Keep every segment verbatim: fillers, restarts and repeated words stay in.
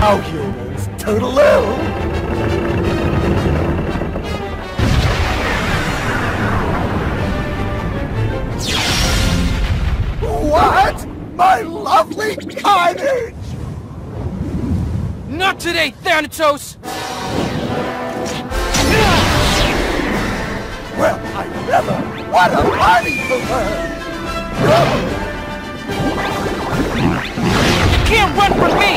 Now humans, toodaloo! What? My lovely carnage! Not today, Thanatos! Well, I never! What a party pooper! You can't run from me!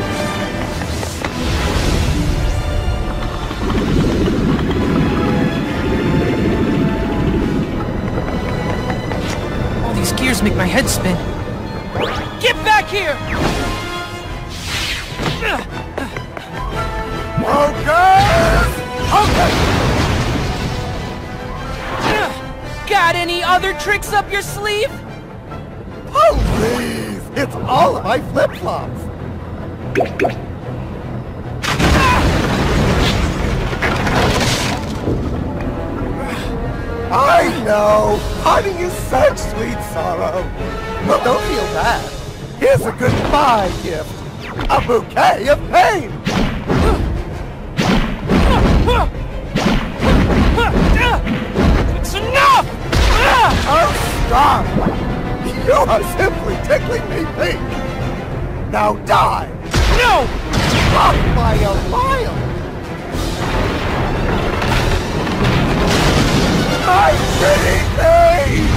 All these gears make my head spin. Get back here! Focus! Okay! Got any other tricks up your sleeve? Oh, please! It's all of my flip-flops! I know! Parting is such sweet sorrow! But don't feel bad. Here's a goodbye gift. A bouquet of pain! It's enough! Oh, stop! You are simply tickling me pink! Now die! No! Off by a mile! My pretty face!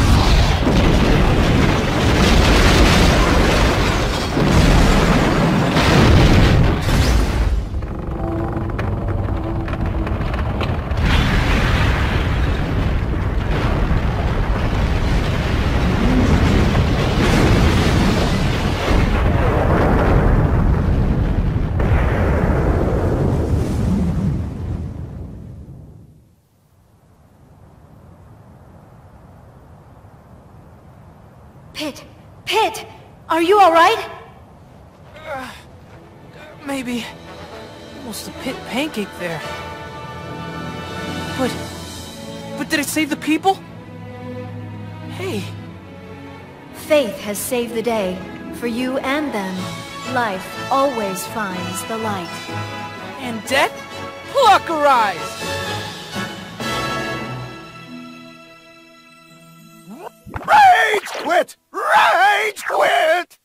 Pit! Pit! Are you alright? Uh, maybe. Almost a pit pancake there. But... But did it save the people? Hey. Faith has saved the day. For you and them. Life always finds the light. And death? Pluck her eyes! Rage quit! Rage quit!